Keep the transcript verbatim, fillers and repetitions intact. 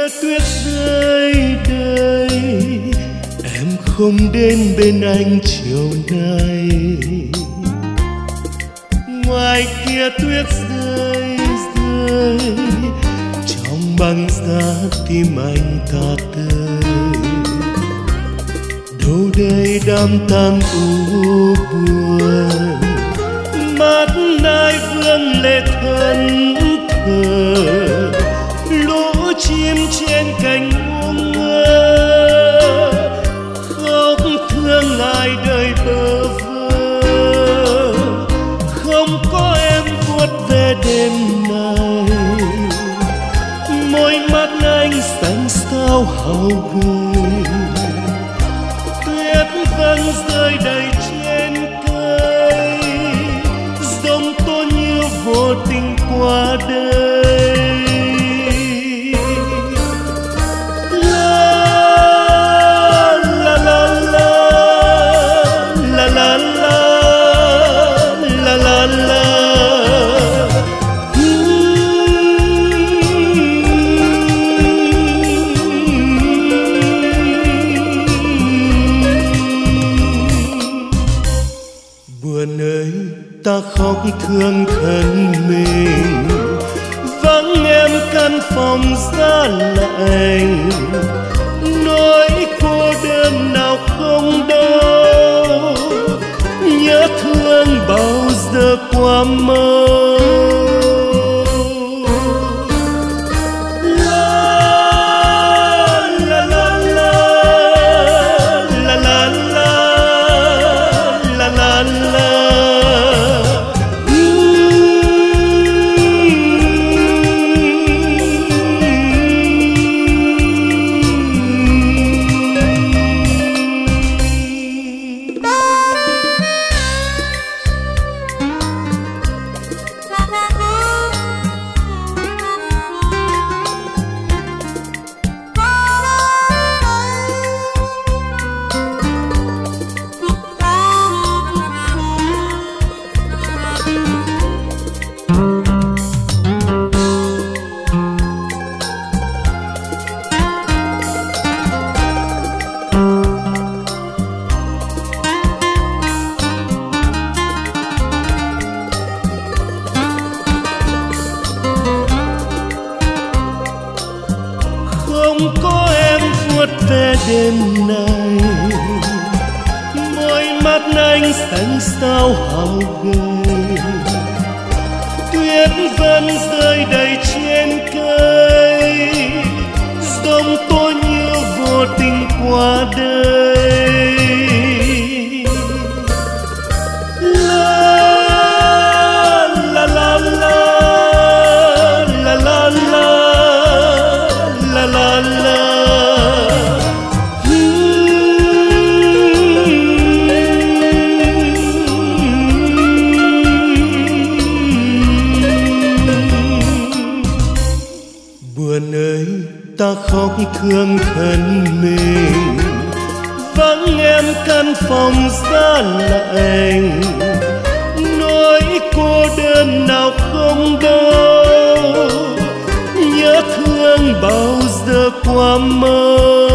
kia tuyết rơi đây, em không đến bên anh chiều nay. Ngoài kia tuyết rơi rơi, trong băng giá tim anh ta tơi. Đâu đây đám tang u buồn, mắt ai vương lệ thân thờ. Lũ chim trên cành buông ngơ, khóc thương ai đời bơ vơ. Không có em vuốt về đêm nay, môi mắt anh xanh sao hao gầy. Tuyết vẫn rơi đầy trên cây, giông tố như vô tình qua đây. Ta khóc thương thân mình, vắng em căn phòng giá lạnh. Nỗi cô đơn nào không đâu, nhớ thương bao giờ qua mơ. Không có em vuốt về đêm nay, môi mắt anh xanh sao hao gầy. Tuyết vẫn rơi đầy trên cây, giông tố như vô tình qua đây. La la la la la la la. Buồn ơi, ta khóc thương thân mình, vắng em căn phòng giá lạnh. Nỗi cô đơn nào không đâu, nhớ thương bao giờ qua mơ.